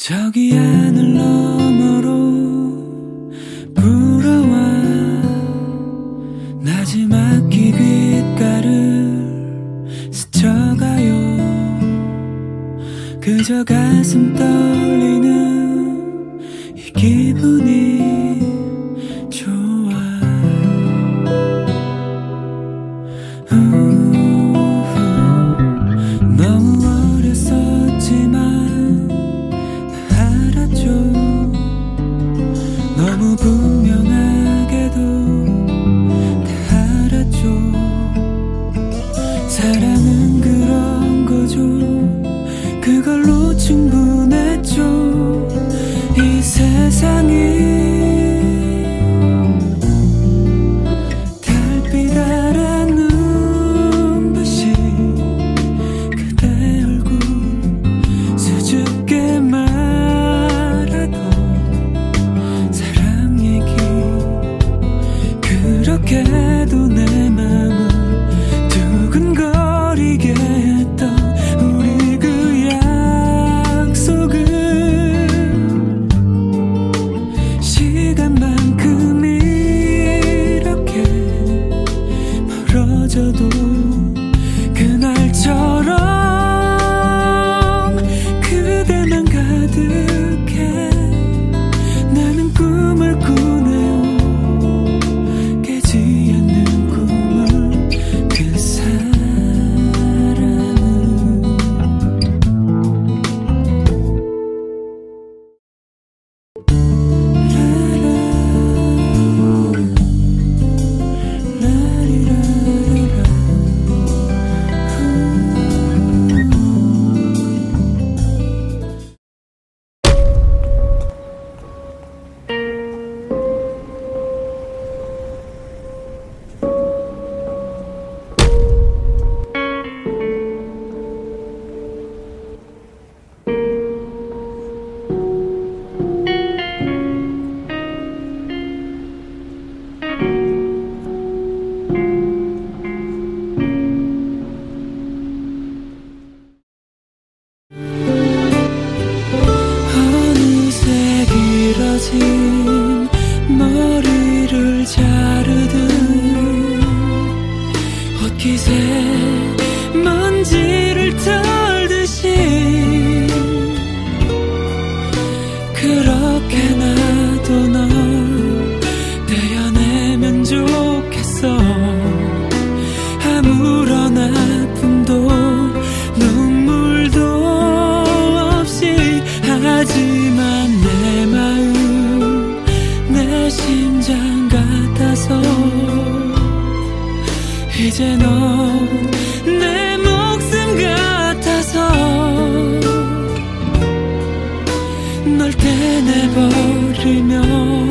저기 하늘 너머로 불어와 나지막히 귓가를 스쳐가요. 그저 가슴 떨리는 이 기분이 좋아. 너무 어렸었지만 알았죠. 너무 분명하게도 다 알았죠. 사랑은 그런 거죠. 그걸로 충분했죠. 이 세상이 달빛 아래 눈부신 그대 얼굴 수줍게 말하던 사랑 얘기, 그렇게도 내 맘을 두근거리게 했던 우리 그 약속은 시간만큼 이렇게 멀어져도 그날처럼 그대만 가득해. 나는 꿈을 꾸네요. 깨지 않는 꿈을. 그 사랑은 어느새 길어진 머리를 자르듯 옷깃에 먼지를 털듯이 그렇게 나도 널 떼어내면 좋겠어. 아무런 아픔도 눈물도 없이. 하지만 내 마음 내 심장 같아서 이제 넌 내 목숨 같아서 널 떼내버리면